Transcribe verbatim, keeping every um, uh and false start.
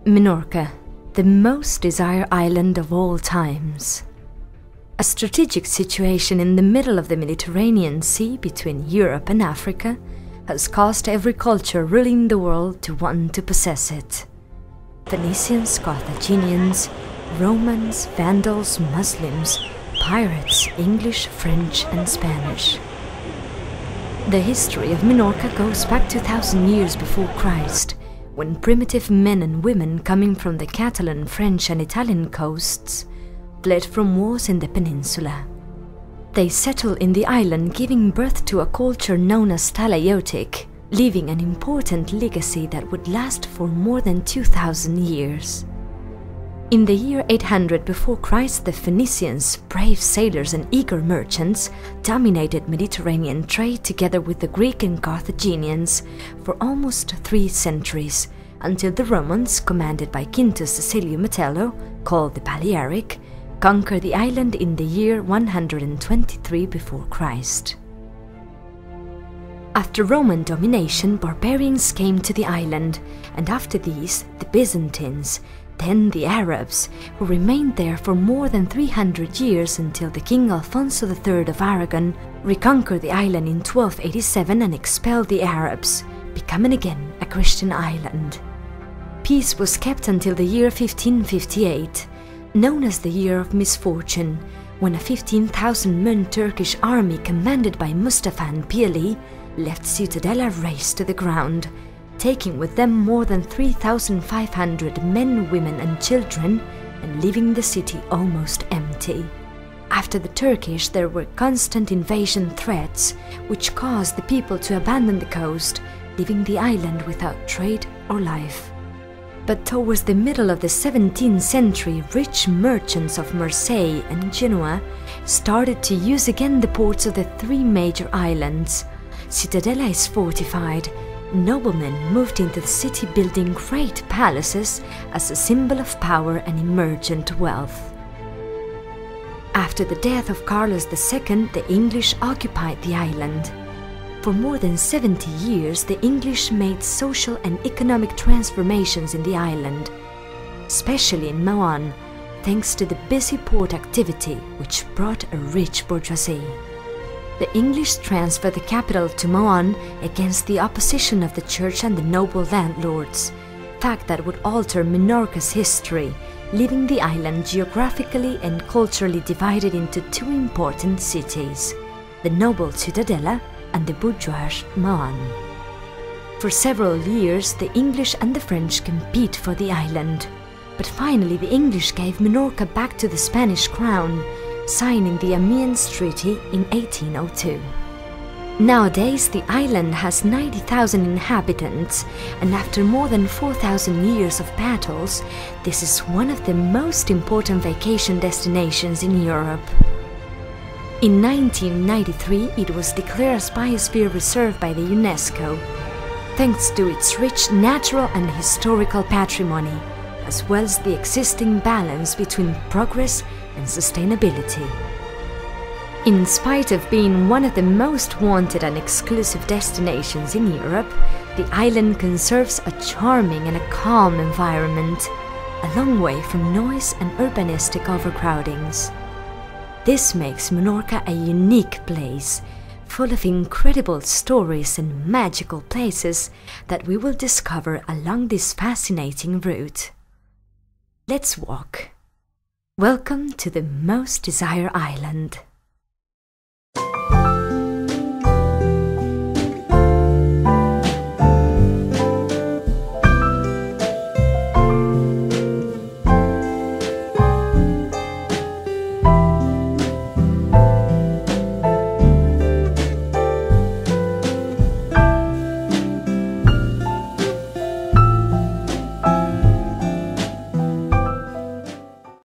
Menorca, the most desired island of all times. A strategic situation in the middle of the Mediterranean Sea between Europe and Africa has caused every culture ruling the world to want to possess it. Phoenicians, Carthaginians, Romans, Vandals, Muslims, pirates, English, French and Spanish. The history of Menorca goes back two thousand years before Christ, when primitive men and women coming from the Catalan, French and Italian coasts fled from wars in the peninsula. They settled in the island, giving birth to a culture known as Talaiotic, leaving an important legacy that would last for more than two thousand years. In the year eight hundred before Christ, the Phoenicians, brave sailors and eager merchants, dominated Mediterranean trade together with the Greek and Carthaginians for almost three centuries, until the Romans, commanded by Quintus Cecilius Metello, called the Balearic, conquered the island in the year one hundred twenty-three before Christ. After Roman domination, barbarians came to the island, and after these, the Byzantines, then the Arabs, who remained there for more than three hundred years until the King Alfonso the Third of Aragon reconquered the island in twelve eighty-seven and expelled the Arabs, becoming again a Christian island. Peace was kept until the year fifteen fifty-eight, known as the Year of Misfortune, when a fifteen thousand man Turkish army commanded by Mustafa and Pili left Ciutadella razed to the ground, taking with them more than three thousand five hundred men, women and children, and leaving the city almost empty. After the Turkish, there were constant invasion threats, which caused the people to abandon the coast, leaving the island without trade or life. But towards the middle of the seventeenth century, rich merchants of Marseille and Genoa started to use again the ports of the three major islands. Ciutadella is fortified. Noblemen moved into the city, building great palaces as a symbol of power and emergent wealth. After the death of Carlos the Second, the English occupied the island. For more than seventy years, the English made social and economic transformations in the island, especially in Mahon, thanks to the busy port activity, which brought a rich bourgeoisie. The English transferred the capital to Mahon against the opposition of the church and the noble landlords, fact that would alter Menorca's history, leaving the island geographically and culturally divided into two important cities, the noble Ciutadella and the bourgeois Mahon. For several years, the English and the French compete for the island, but finally the English gave Menorca back to the Spanish crown, signing the Amiens Treaty in eighteen oh two. Nowadays, the island has ninety thousand inhabitants, and after more than four thousand years of battles, this is one of the most important vacation destinations in Europe. In nineteen ninety-three, it was declared as Biosphere Reserve by the UNESCO, thanks to its rich natural and historical patrimony, as well as the existing balance between progress and sustainability. In spite of being one of the most wanted and exclusive destinations in Europe, the island conserves a charming and a calm environment, a long way from noise and urbanistic overcrowdings. This makes Menorca a unique place, full of incredible stories and magical places that we will discover along this fascinating route. Let's walk. Welcome to the most desired island.